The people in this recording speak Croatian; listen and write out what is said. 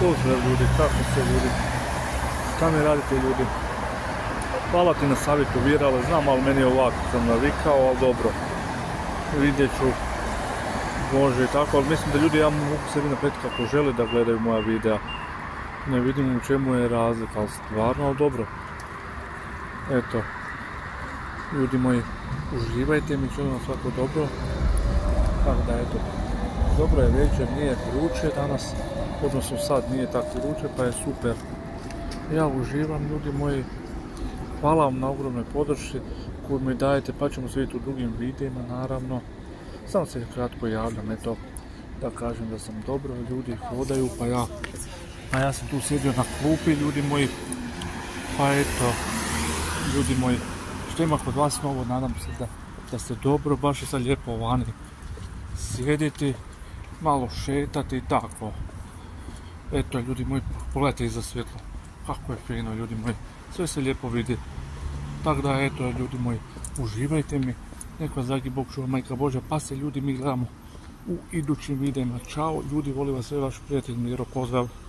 Pozdrav ljudi, kako ste ljudi? Šta mi radite ljudi? Hvala ti na savjetu Virale, znam, ali meni je ovako, sam navikao, ali dobro. Vidjet ću, može i tako, ali mislim da ljudi, ja mogu sebi naprijed kako žele da gledaju moja videa. Ne vidim u čemu je razlika, ali stvarno, ali dobro. Eto, ljudi moji, uživajte mi, želim vam svako dobro. Tako da, eto, dobro je večer, nije vruće danas, odnosno sad nije tako vruće, pa je super. Ja uživam, ljudi moji, hvala vam na ogromnoj podršci koju mi dajete, pa ćemo se vidjeti u drugim videima, naravno. Samo se kratko javljam, eto, da kažem da sam dobro, ljudi hodaju, pa ja sam tu sjedio na klupi, ljudi moji, pa eto, ljudi moji, što ima kod vas novo, nadam se da ste dobro, baš je sad lijepo vani sjediti, malo šetati i tako. Eto, ljudi moji, pogledajte iza svjetla, kako je fino, ljudi moji, sve se lijepo vidi. Tako da, eto, ljudi moji, uživajte mi, nek vas dragi Bog čuva, Majka Božja, pa se ljudi mi gledamo u idućim videima. Ćao, ljudi, volim vas sve, vaš prijatelj Miro, pozdrav.